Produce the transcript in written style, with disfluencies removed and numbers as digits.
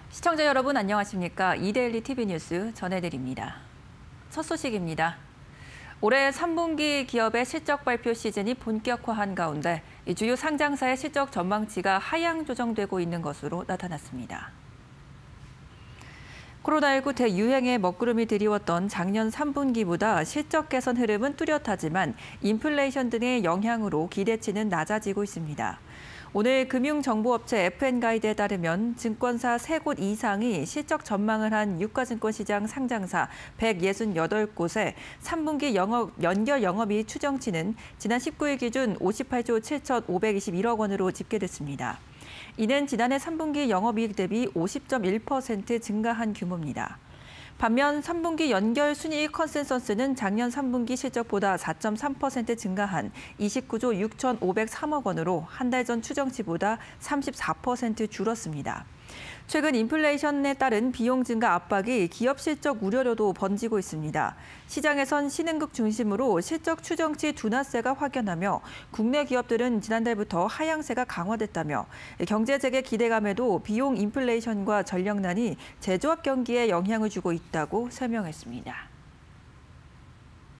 시청자 여러분 안녕하십니까? 이데일리 TV 뉴스 전해드립니다. 첫 소식입니다. 올해 3분기 기업의 실적 발표 시즌이 본격화한 가운데 주요 상장사의 실적 전망치가 하향 조정되고 있는 것으로 나타났습니다. 코로나19 대유행에 먹구름이 드리웠던 작년 3분기보다 실적 개선 흐름은 뚜렷하지만 인플레이션 등의 영향으로 기대치는 낮아지고 있습니다. 오늘 금융정보업체 FN가이드에 따르면 증권사 3곳 이상이 실적 전망을 한 유가증권시장 상장사 168곳의 3분기 연결 영업이익 추정치는 지난 19일 기준 58조 7,521억 원으로 집계됐습니다. 이는 지난해 3분기 영업이익 대비 50.1% 증가한 규모입니다. 반면 3분기 연결 순이익 컨센서스는 작년 3분기 실적보다 4.3% 증가한 29조 6,503억 원으로 한 달 전 추정치보다 34% 줄었습니다. 최근 인플레이션에 따른 비용 증가 압박이 기업 실적 우려로도 번지고 있습니다. 시장에선 신흥국 중심으로 실적 추정치 둔화세가 확연하며 국내 기업들은 지난달부터 하향세가 강화됐다며 경제 재개 기대감에도 비용 인플레이션과 전력난이 제조업 경기에 영향을 주고 있다고 설명했습니다.